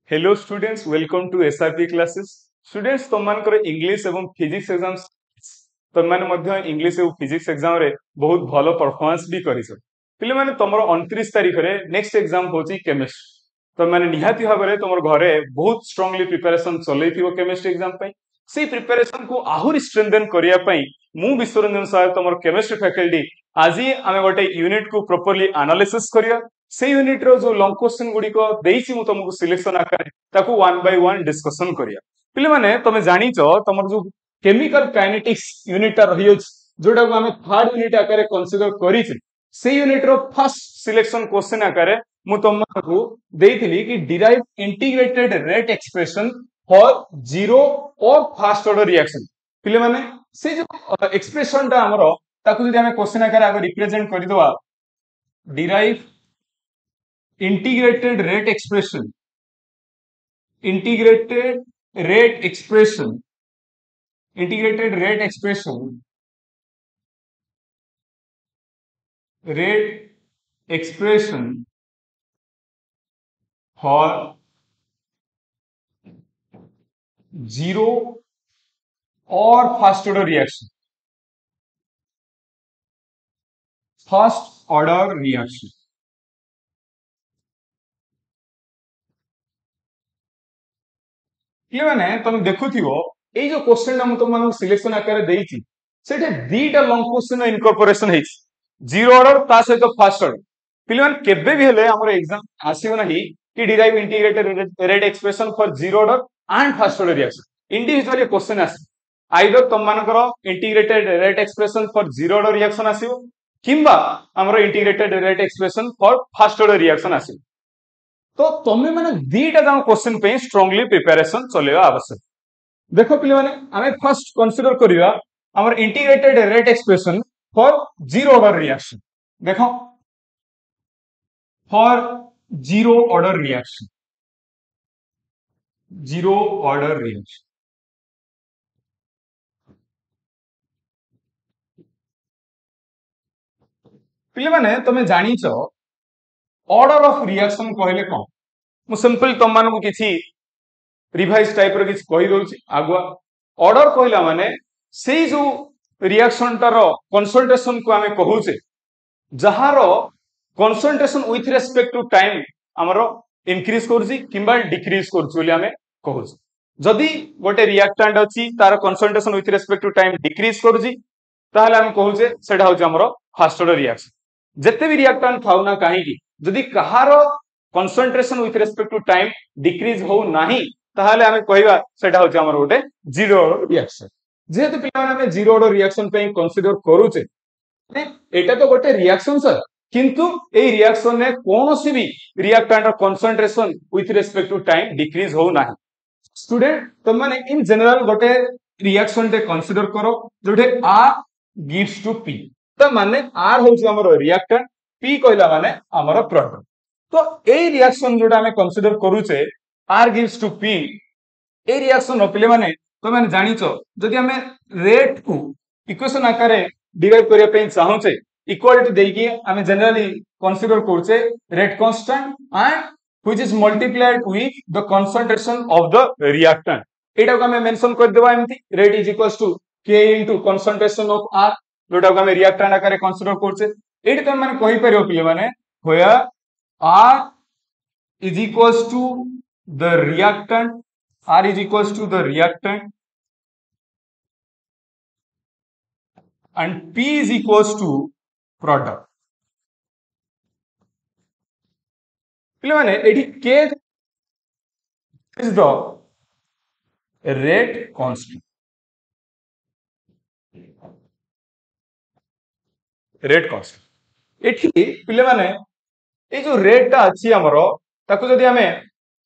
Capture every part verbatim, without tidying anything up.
Hello students, welcome to SRP classes. Students तुम मानकर English एवं फिजिक्स एग्जाम तुम माने मध्य इंग्लिश एवं फिजिक्स एग्जाम रे बहुत भलो परफॉर्मेंस भी करिसो। पिले माने तमरो उनतीस तारिख रे नेक्स्ट एग्जाम होची केमिस्ट्री। तुम माने निहाती भाबरे तमर घरे बहुत स्ट्रांगली प्रिपरेशन चलैथिबो केमिस्ट्री एग्जाम पई। से प्रिपरेशन को आहुरी स्ट्रेंथन करिया पई मु विश्वरंजन साहेब तमर केमिस्ट्री फैकल्टी आज आमे गोटे यूनिट को प्रॉपर्ली एनालिसिस करिया। से यूनिट रो जो लॉन्ग क्वेश्चन गुडी को देइछि मु तुमको सिलेक्शन आकार ताकू वन बाय वन डिस्कशन करिया। पिले माने तमे जानिचो तमर जो केमिकल काइनेटिक्स यूनिट रही जोटा को आमे थर्ड यूनिट आकार कंसीडर करिछि से यूनिट रो फर्स्ट सिलेक्शन क्वेश्चन आकार मु तुमको देइथिली कि derive integrated rate expression for zero और फास्ट ऑर्डर रिएक्शन। पिले माने से जो एक्सप्रेशन ता हमरो ताकू जदि आमे क्वेश्चन आकार आगे रिप्रेजेंट करि दवा derive integrated rate expression integrated rate expression integrated rate expression rate expression for zero or first order reaction first order reaction ये माने तुम देखुथिबो ए जो क्वेश्चन हम तुम मानक सिलेक्शन आकार देइछि सेटे दीटा लॉन्ग क्वेश्चन इनकॉर्पोरेशन हेछि जीरो ऑर्डर ता सहित फास्ट ऑर्डर। पिलवन केबे भी हेले हमर एग्जाम आसीबो नाही कि derive integrated rate expression for zero order and first order reaction individually question आसी आइदर तुम मानकर integrated rate expression for zero order reaction आसीबो किंबा हमर integrated rate expression for first order reaction आसीबो। तो तुम्हें माने दीटा जान क्वेश्चन पे स्ट्रांगली प्रिपरेशन चलेवा आवश्यक। देखो पिले माने हमें फर्स्ट कंसीडर करिवा हमर integrated rate expression for zero order reaction. देखो for zero order reaction zero order reaction पिले माने तुम जानिचो ऑर्डर ऑफ रिएक्शन कहले कोन मु सिंपल तुम मानकु किछि रिवाइज टाइप रो किछि कहि दोछि आगुआ। ऑर्डर कहला माने सेई जो रिएक्शन तार कंसंट्रेशन को हमें कहूचे जहारो concentration with respect to time हमरो इंक्रीज करछि किंबा डिक्रीज करछि बोली हमें कहूचे। जदि गोटे रिएक्टेंट अछि तार concentration with respect to time decrease करछि ताहले हम कहूचे सेटा होछि हमरो फास्ट ऑर्डर रिएक्शन। जते भी रिएक्टेंट थाउ ना काहे कि जदि कहारो concentration with respect to time decrease हो नाही ताहले हमें कहबा सेटा होछि हमर गोटे जीरो ऑर्डर रिएक्शन। जेहेतु पिला माने हमें जीरो ऑर्डर रिएक्शन पे कंसीडर करूचे एटा तो गोटे रिएक्शन सर किंतु ए रिएक्शन ने कोनोसी भी reactant concentration with respect to time decrease हो नाही। स्टूडेंट तुम माने इन जनरल गोटे रिएक्शन ते कंसीडर करो जोटे R गिव्स टू P त माने R होछि हमर रिएक्टेंट P कहला माने हमर प्रोडक्ट। तो ए रिएक्शन जोटा हमें कंसीडर करूचे R गिव्स टू P ए रिएक्शन पिले माने तो मैंने जानिचो जदि हमें रेट को इक्वेशन आकार डिराइव करिया पे चाहूचे इक्वालिटी देकी हमें जनरली कंसीडर करछे rate constant and which is multiplied with the concentration of the reactant. एटा को हमें मेंशन कर देबा एमती rate is equals to K into concentration of R जोटा को हमें रिएक्टेंट आकार कंसीडर करछे। एटी तो माने कहि परियो पिले माने होया R is equals to the reactant R is equals to the reactant and P is equals to product। पिले माने एटी K is the rate constant rate constant एटी पिले माने ए जो रेट ता अछि हमरो ताको जदि हमें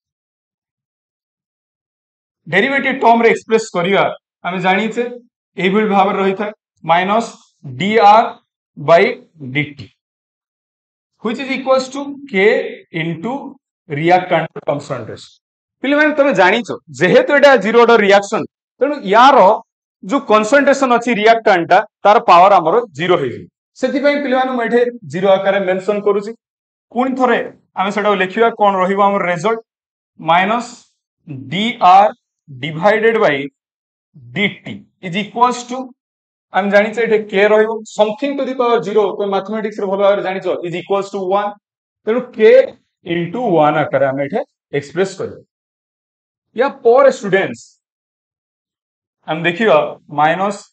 डेरिवेटिव टर्म रे एक्सप्रेस करिया हमें जानि छे ए बिल भाव रही था minus dr by dt which is equals to K into reactant concentration। पिले माने तमे जानि छो जेहेतु एटा जीरो ऑर्डर रिएक्शन तनु यारो जो कंसंट्रेशन अछि रिएक्टेंट ता तार पावर हमरो जीरो हे सेति पई पिले माने एठे जीरो आकार मेंशन करूची। पुणी थरे आमे सेटा लिखिबा कोन रहिबो हमर result minus D R divided by dt is equals to हम जानी चाहिए के रहिबो something to the power zero तो मैथमेटिक्स रे भलो भाबरे जानि छ इज इक्वल्स टू वन तेनु k इनटू वन आकर हम एठे एक्सप्रेस करियो या पर स्टूडेंट्स हम देखियो minus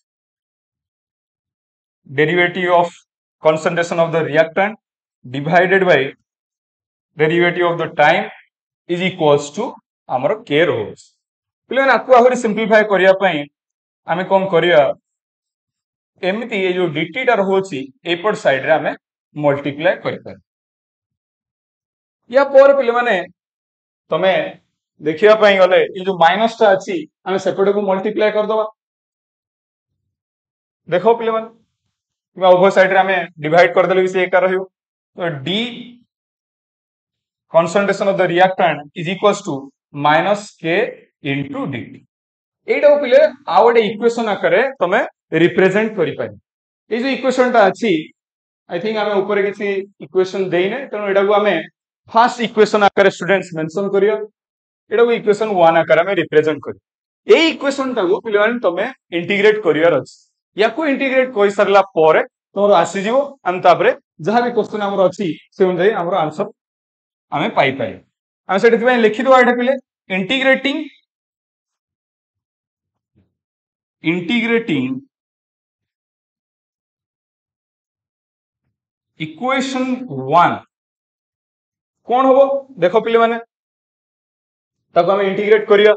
derivative of concentration of the reactant divided by derivative of the time is equals to हमर k रोज पिले ना को आहुरी सिंपलीफाई करिया पई आमे कोन करिया एमिति ये जो dt टा रहउची एपट साइड रे आमे मल्टीप्लाई करि पर या पर पिले माने तमे देखिया पई गले ये जो माइनस टा अछि आमे सेपटे को मल्टीप्लाई कर दबा देखो पिले माने उभय साइड रे हमें डिवाइड कर देले से एका रहियो तो d concentration of the reactant is equals to minus k into dt एटा पिले आ गोटे इक्वेशन आकारे तमे रिप्रेजेंट करि पारि ए जो इक्वेशन टा अछि आई थिंक हमें ऊपर किसी इक्वेशन देइने तनो एटा को हमें फर्स्ट इक्वेशन आकारे स्टूडेंट्स मेंशन करियो एटा को इक्वेशन वन आकारे हमें रिप्रेजेंट करियो ए इक्वेशन टा को पिले माने तमे इंटीग्रेट करियर अछि या को इंटीग्रेट कोइ सरला परे तोर आसी जीवो हम तापरे जहां भी क्वेश्चन हमर अछि से अनुसार हमर आंसर हमें पाई पाई हम सेठी पय लिखि दो एटा पिले इंटीग्रेटिंग इंटीग्रेटिंग इक्वेशन वन कौन होबो देखो पिले माने तब हमें इंटीग्रेट करिया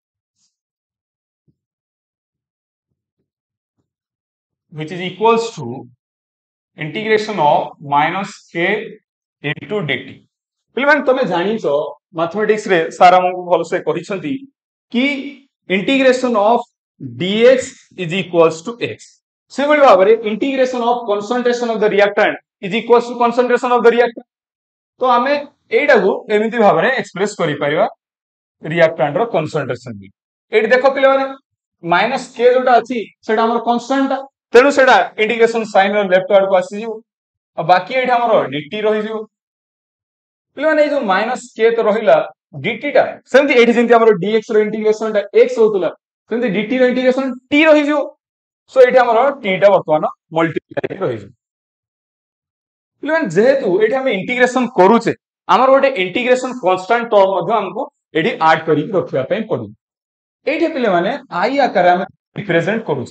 which is equals to integration of minus k into dt पिले माने तमे जानि छ मैथमेटिक्स रे सारा हमको भल से कहि छंती कि integration of dx is equals to x से बड़ी भाबरे integration of concentration of the reactant is equals to concentration of the reactant तो हमें एटा को एमिति भाबरे एक्सप्रेस करि परिबा रिएक्टेंट रो कंसंट्रेशन भी एट देखो पिले माने माइनस k जोटा अछि सेटा हमर कांस्टेंट तेनु सेटा इंटीग्रेशन साइन रो लेफ्ट साइड को आसी जिवो आ बाकी एटा हमर dt रहि जिवो पिले माने जो माइनस k तो रहिला dt टा सेमति एठी जेंति हमर dx रो इंटीग्रेशन टा x होतला सेमति dt रो इंटीग्रेशन t रहि जिवो सो एठी हमर t टा वर्तमान मल्टीप्लाई रहि जिवो पिले माने जेहेतु एठी हम इंटीग्रेशन करूचे हमर गोटे इंटीग्रेशन कांस्टेंट टर्म मध्ये हमको एठी ऐड करि रखिया पई पड़ी एठी पिले माने i आकार हम रिप्रेजेंट करूचे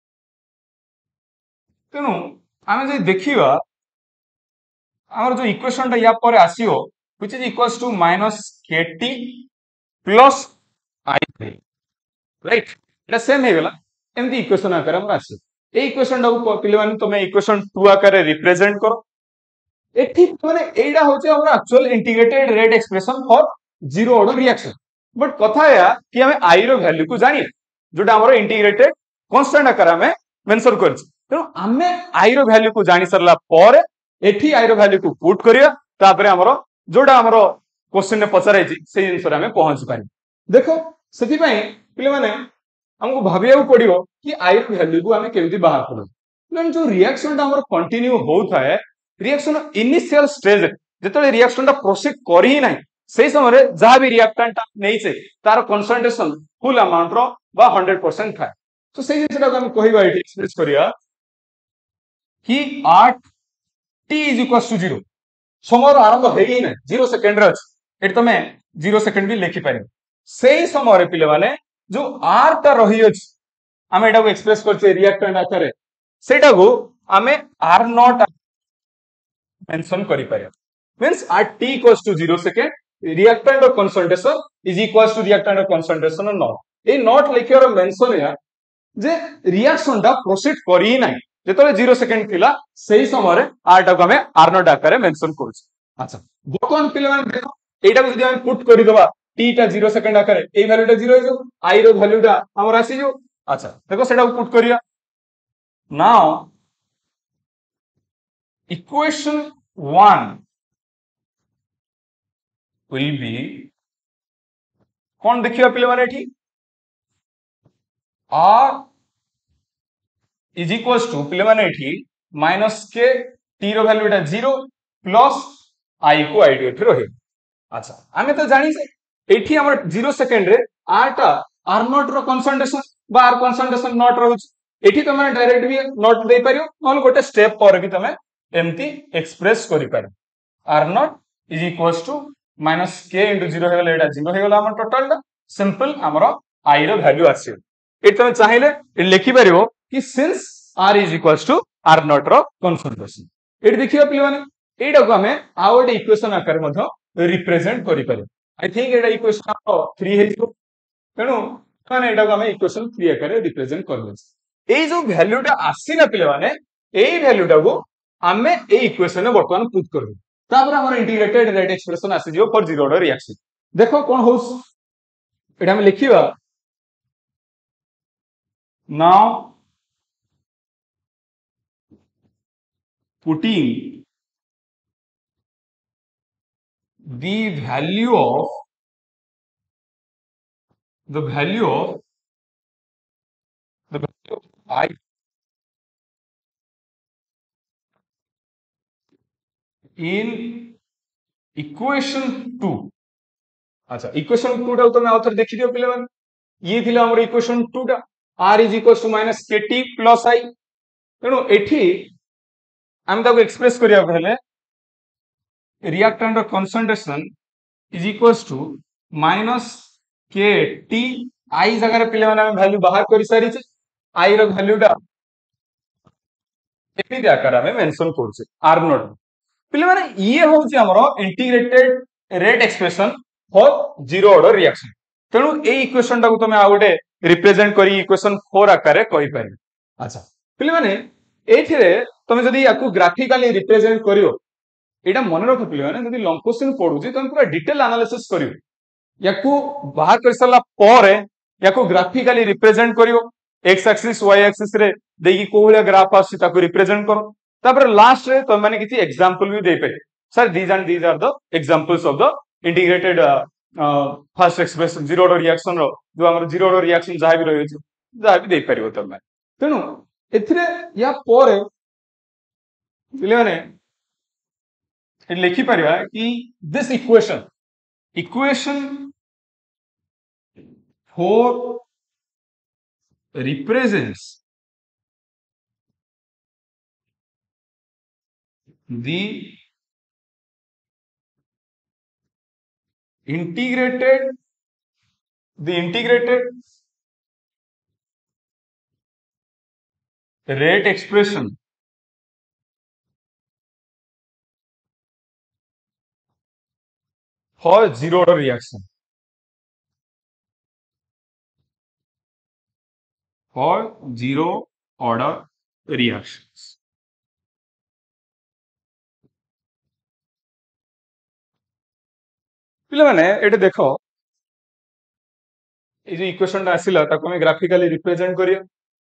तेनु आमे जे देखिबा हमर जो इक्वेशन टा या पर आसीओ which is equals to minus kt plus i right एटा सेम हे गेला एमदी इक्वेशन आकार हम आसी ए इक्वेशन टा को पिले माने तमे इक्वेशन टू आकार रिप्रेजेंट करो एठी माने एडा होचे हमर actual integrated rate expression for zero order reaction but कथा या कि हमें i रो वैल्यू को जानिए जोटा हमर इंटीग्रेटेड कांस्टेंट आकार हमें मेंशन करछ तेनु हमें i रो वैल्यू को जानि सरला पर एठी i रो वैल्यू को पुट करिया तापरे हमर जोटा हमर क्वेश्चन ने पचराई छी से जिंस रे हमें पहुंच पारी देखो सेति पई पिले माने हमको भाबिया पड़ियो कि i रो वैल्यू को हमें केमिति बाहर करू नन जो रिएक्शन टा हमर कंटिन्यू होता है रिएक्शन इनिशियल स्टेज जेतले रिएक्शन टा प्रोसीड करी ही नाही सेही समय रे जहा भी रिएक्टेंट नै छे तार कंसंट्रेशन फुल अमाउंट रो बा हंड्रेड परसेंट था तो सेही जिंसटा को हम कहिबा एटी एक्सप्रेस करिया कि at t is equals to zero समय आरंभ हे ही नै जीरो सेकंड रे अछि एट तमे जीरो सेकंड भी लिखि पारे सेही समय रे पिले माने जो r ता रही अछि हम एटा को एक्सप्रेस करछे रिएक्टेंट आकारे सेटा को हमें r नॉट मेंशन करि पारे means at t equals to zero second reactant of concentration is equals to reactant of concentration naught A naught लिखियर मेंशन या जे रिएक्शन टा प्रोसीड करी ही नाही जेतले जीरो सेकंड थिला सेही समय रे r टा को हमें r नॉट आकारे मेंशन करछ अच्छा बर्तमान पिले माने देखो एटा को जदि हम पुट करि दबा t टा जीरो सेकंड आकारे ए वैल्यू टा जीरो हो i रो वैल्यू टा हमर आसी जो अच्छा देखो सेटा को पुट करिया now equation one will be कौन देखिए पिले माने एठी r is equals to पिले माने एठी माइनस के t रो वैल्यू टा जीरो प्लस i को i डी रहे अच्छा हमें तो जानी से एठी हमर जीरो सेकंड रे आर टा आर नॉट रो कंसंट्रेशन बा आर कंसंट्रेशन नॉट रहउछ एठी तमे डायरेक्ट भी नॉट दे परियो नॉन गोटे स्टेप पर भी तमे एमती एक्सप्रेस करि पार R naught is equals to minus K into zero हे गेला एटा जीरो हे गेला हमर टोटल टा सिंपल हमर आई रो वैल्यू आसी एठी तमे चाहिले ए लिखि परियो कि since R is equals to R naught रो कंसंट्रेशन एठी देखियो पिले माने एटा को हमें आ गोटे इक्वेशन आकार मध्य रिप्रेजेंट करि पारे आई थिंक एटा इक्वेशन थ्री है तेणु माने एटा को हमें इक्वेशन थ्री आकार रिप्रेजेंट करबे ए जो वैल्यू टा आसी ना पिले माने एई वैल्यू टा को हमें ए इक्वेशन में वर्तमान पुट करबे तापर हमर इंटीग्रेटेड रेट एक्सप्रेशन आसी जियो फॉर जीरो ऑर्डर रिएक्शन देखो कोन होस एटा हम लिखिबा now putting the value of the value of the value of I in equation two अच्छा इक्वेशन टू टा तो मैं आउथर देखि दियो पिले मान ये थिला हमर इक्वेशन टू टा r is equals to minus kt plus I तेणु एठी हम ताको एक्सप्रेस करिया पहले reactant concentration is equals to minus K T I जगह पिले माने हम वैल्यू बाहर करि सारी छे आई रो वैल्यू टा एपि आकार में मेंशन करछे आर नॉट पिले माने ये होची हमरो integrated rate expression for zero order reaction तेणु ए इक्वेशन टा को तमे आ गोटे रिप्रेजेंट करी इक्वेशन फोर आकार कहि पारे अच्छा पिले माने एथिरे तमे जदी याकू ग्राफिकली रिप्रेजेंट करियो एटा मन रख पिले माने जदी लॉन्ग क्वेश्चन पढुची तमे पूरा डिटेल एनालिसिस करियो याकू बाहर कर सला पर याकू ग्राफिकली रिप्रेजेंट करियो एक्स एक्सिस वाई एक्सिस रे देकी कोहला ग्राफ आसी ताको रिप्रेजेंट करो तापर लास्ट रे तमे माने किछि एग्जांपल भी दे पे sir these and these are the examples of the integrated first expression zero order reaction रो जो हमर जीरो ऑर्डर रिएक्शन जहा भी रहै छै जहा भी दे परियो तमे तेनु एथिरे या पर पिले माने लिखि परिया कि this equation equation four represents the integrated the integrated rate expression for zero order reaction for zero order reactions पिले माने एटे देखो ए जो इक्वेशन आसिला ताको हम ग्राफिकली रिप्रेजेंट करियो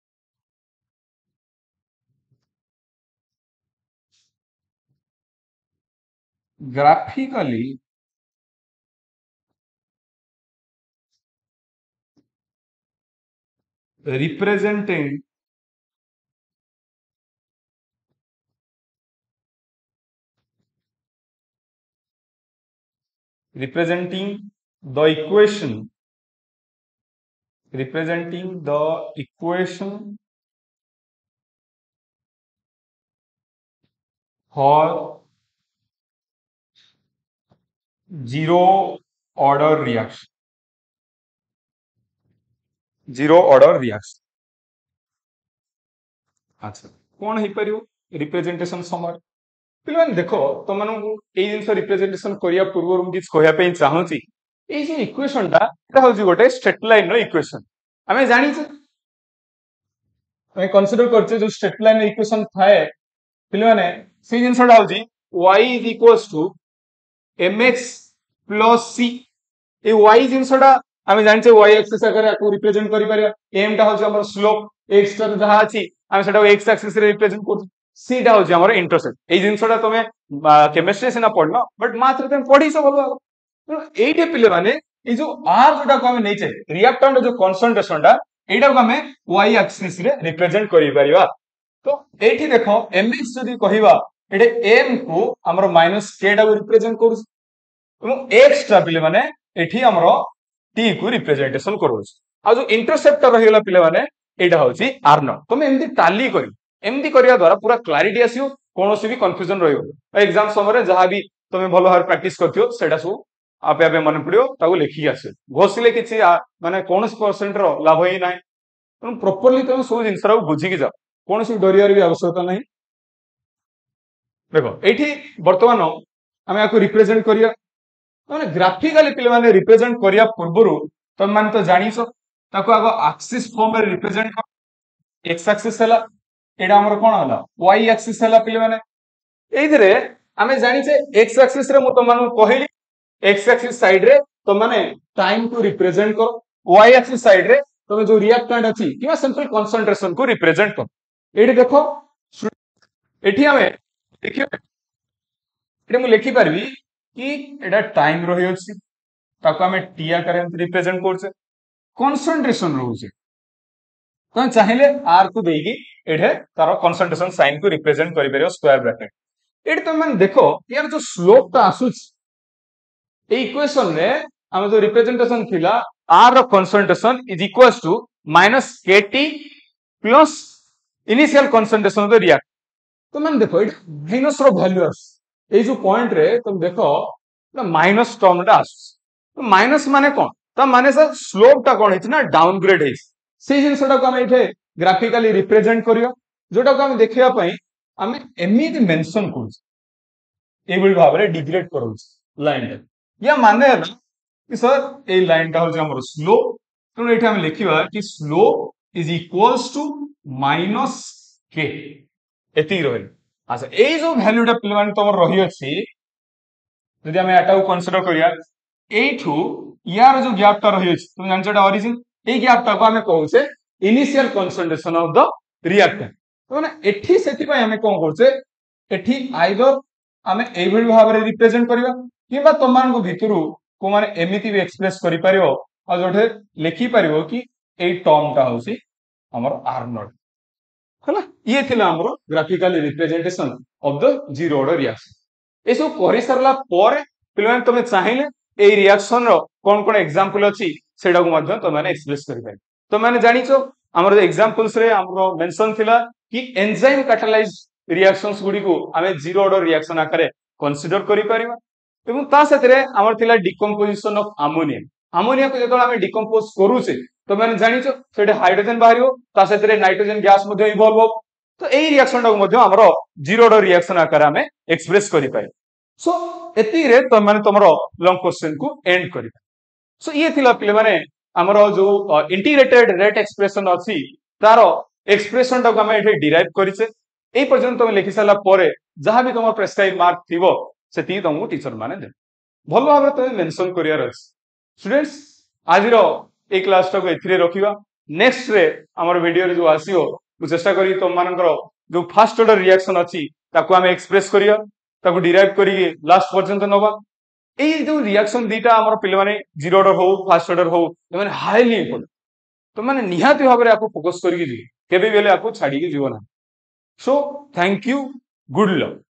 graphically representing representing the equation representing the equation for zero order reaction zero order reaction अच्छा कौन है परियो रिप्रेजेंटेशन समर पिले देखो तो मानू ए जिंस रिप्रेजेंटेशन करिया पूर्व किछ कहया पे चाहूची ए जे इक्वेशन टा एटा होजी गोटे स्ट्रेट लाइन रो इक्वेशन हमें जानि छ हमें कंसीडर करछे जो स्ट्रेट लाइन इक्वेशन थाए पिले माने से जिंस टा होजी y is equals to mx plus c A y जिंस टा हमें जानि छ y एक्सिस आकर को रिप्रेजेंट करि परिया m टा होजी हमर स्लोप x टा जहा अछि हमें सेटा x एक्सिस रे रिप्रेजेंट करछ c टा होजी हमर इंटरसेप्ट ए जिंस टा तमे केमिस्ट्री से ना पढनो बट मात्र तमे पढी सब भलो तो एटे पिले माने ए जो r जोटा को हमें नै छै रिएक्टेंट जो कंसंट्रेशन टा एटा को हमें y एक्सिस रे रिप्रेजेंट करि परिया तो एठी देखो mx जदी कहिबा एटे m को हमर माइनस k टा को रिप्रेजेंट करू एवं x टा पिले माने एठी हमरो टी को रिप्रेजेंटेशन करोछ आ जो इंटरसेप्टर रहिला पिले माने एटा होची आर नॉट तुम एमदी टाली करी एमदी करिया द्वारा पूरा क्लैरिटी आसियो कोनोसी भी कंफ्यूजन रहियो एग्जाम समय रे जहां भी तुम भलो भार प्रैक्टिस करथियो सेटा सु आपे आपे मन पड़ियो ताको लिखि आसियो घोषिले किछि माने कोनोस परसेंट रो लाभ ही नाही तुम प्रॉपर्ली तुम सब जिंस रो बुझी कि जाओ कोनोसी डरियार भी आवश्यकता नाही देखो एठी वर्तमान आमे आको रिप्रेजेंट करिया माने ग्राफिकली पिले माने रिप्रेजेंट करिया पूर्वरु तुम मान तो जानिसो ताको आगो एक्सिस फॉर्म रे रिप्रेजेंट कर एक्स एक्सिस हला एडा हमर कोन हला वाई एक्सिस हला पिले माने एइदरे आमे जानि छे एक्स एक्सिस रे मु तुम मानु कहली एक्स एक्सिस साइड रे तुम माने टाइम को रिप्रेजेंट करो वाई एक्सिस साइड रे तुम जो रिएक्टेंट अछि किबा सिंपल कंसंट्रेशन को रिप्रेजेंट करो एडी देखो एठी आमे देखियो एठी मु लिखि परबी कि एडा टाइम रही अछि ताको आमे टी आकार रिप्रेजेंट करछे कंसंट्रेशन रहउछे तो चाहिले आर को देगी एठे तारो कंसंट्रेशन साइन को रिप्रेजेंट करि परियो स्क्वायर ब्रैकेट एठी तुम माने देखो यार जो स्लोप ता आसुछ ए इक्वेशन रे हम जो रिप्रेजेंटेशन थिला आर रो concentration is equals to minus k t plus initial concentration of the react तो माने देखो एठी माइनस रो वैल्यू आस ए जो पॉइंट रे तुम देखो ना माइनस टर्म टा आस तो माइनस माने कोन त माने सर स्लोप ता कोन हिच ना डाउनग्रेड हिच से जिनसटा को हम एठे ग्राफिकली रिप्रेजेंट करियो जोटा को हम देखिया पई हम एमिति मेंशन करूछ एबल भाबरे डिग्रेड करूछ लाइन या माने है ना कि सर ए लाइन ता हो जे हमर स्लोप तो एठे हम लिखिबा कि slope is equals to minus k एति रहल अच्छा ए जो वैल्यू टा पिलमान तमर रही अछि यदि हम एटा को कंसीडर करिया एठू यार जो गैप ता रही अछि तुम जानछटा ओरिजिन ए गैप ता को हम कहउछे initial concentration of the reactant तो माने एठी सेति पय हम कोन करछे एठी आइदर हमें एभଳି भाबरे रिप्रेजेंट करिवा किबा तमान को भितरु को माने एमिति भी एक्सप्रेस करि परियो आ जोठे लिखि परियो कि ए टर्म ता होसी हमर आर नॉट हला ये थिला हमरो graphically representation of the zero order reaction एसो करि सरला पर पिलमान तमे चाहिले ए रिएक्शन रो कोन कोन एग्जांपल अछि सेडा को मध्य तो माने एक्सप्रेस करि पाइ तो माने जानिछो हमर एग्जांपल्स रे हमरो मेंशन थिला कि एंजाइम कैटालाइज रिएक्शंस गुडी को हमें जीरो ऑर्डर रिएक्शन आकारे कंसीडर करि परिबा एवं ता सेतरे हमर थिला डिकम्पोजिशन ऑफ अमोनिया अमोनिया को जेतोला हमें डिकम्पोज करूचे तो माने जानिछो सेटे हाइड्रोजन बाहरियो ता सेतरे नाइट्रोजन गैस मध्ये इवॉल्व हो तो ए रिएक्शन टा मध्ये हमरो जीरो ऑर्डर रिएक्शन आकारे हमें एक्सप्रेस करि पाइ सो एति रे तो माने तमरो लॉन्ग क्वेश्चन को एंड करि सो ये थिला पिले माने हमरो जो इंटीग्रेटेड रेट एक्सप्रेशन अछि तारो एक्सप्रेशन टा को हमें एठे डिराइव करिसे ए पर्यंत तुम लिखि साला परे जहां भी तुम प्रेस्क्राइब मार्क थिबो सेति तुमको टीचर माने दे भलो भाबरे तुम मेंशन करियर अछि स्टूडेंट्स आज रो ए क्लास टा को एथिरे रखिबा नेक्स्ट रे हमर वीडियो रे जो आसीओ मु चेष्टा करी तुम मानकर जो फर्स्ट ऑर्डर रिएक्शन अछि ताको हमें एक्सप्रेस करियो ताको डिराइव करी लास्ट पर्यंत नबा ए जो रिएक्शन दीटा हमर पिले माने जीरो ऑर्डर हो फर्स्ट ऑर्डर हो माने हाईली इंपोर्टेंट तो माने निहाती भाबरे आपको फोकस करी जी केबे बेले आपको छाडी के जीवन so thank you good luck.